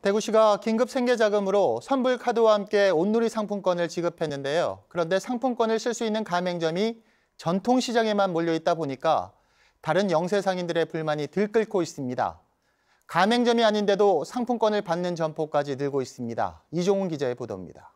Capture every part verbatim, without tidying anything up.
대구시가 긴급 생계자금으로 선불카드와 함께 온누리 상품권을 지급했는데요. 그런데 상품권을 쓸 수 있는 가맹점이 전통시장에만 몰려있다 보니까 다른 영세상인들의 불만이 들끓고 있습니다. 가맹점이 아닌데도 상품권을 받는 점포까지 늘고 있습니다. 이종훈 기자의 보도입니다.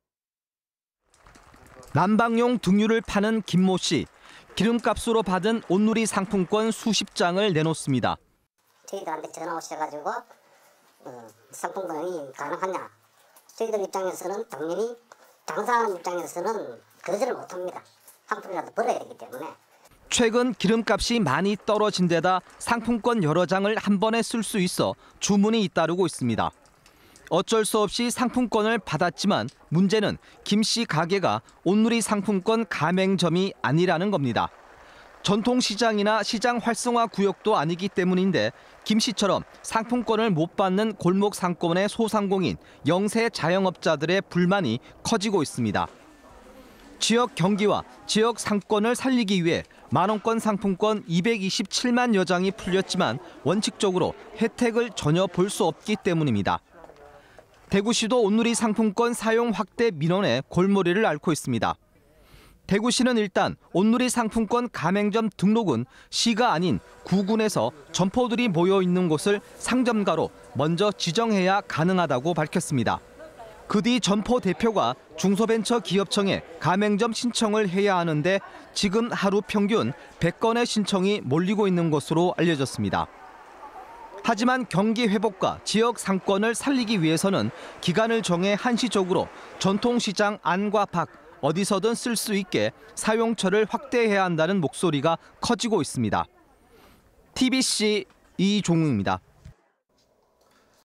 난방용 등유를 파는 김모 씨. 기름값으로 받은 온누리 상품권 수십 장을 내놓습니다. 저희들한테 전화 오셔가지고 어, 상품권이 가능하냐. 저희들 입장에서는 당연히 장사하는 입장에서는 거절을 못합니다. 한 푼이라도 벌어야 되기 때문에. 최근 기름값이 많이 떨어진 데다 상품권 여러 장을 한 번에 쓸 수 있어 주문이 잇따르고 있습니다. 어쩔 수 없이 상품권을 받았지만 문제는 김 씨 가게가 온누리 상품권 가맹점이 아니라는 겁니다. 전통시장이나 시장 활성화 구역도 아니기 때문인데 김 씨처럼 상품권을 못 받는 골목 상권의 소상공인, 영세 자영업자들의 불만이 커지고 있습니다. 지역 경기와 지역 상권을 살리기 위해 만원권 상품권 이백이십칠만여 장이 풀렸지만 원칙적으로 혜택을 전혀 볼 수 없기 때문입니다. 대구시도 온누리 상품권 사용 확대 민원에 골머리를 앓고 있습니다. 대구시는 일단 온누리 상품권 가맹점 등록은 시가 아닌 구군에서 점포들이 모여 있는 곳을 상점가로 먼저 지정해야 가능하다고 밝혔습니다. 그 뒤 점포 대표가 중소벤처기업청에 가맹점 신청을 해야 하는데 지금 하루 평균 백 건의 신청이 몰리고 있는 것으로 알려졌습니다. 하지만 경기 회복과 지역 상권을 살리기 위해서는 기간을 정해 한시적으로 전통시장 안과 밖 어디서든 쓸 수 있게 사용처를 확대해야 한다는 목소리가 커지고 있습니다. 티비씨 이종웅입니다.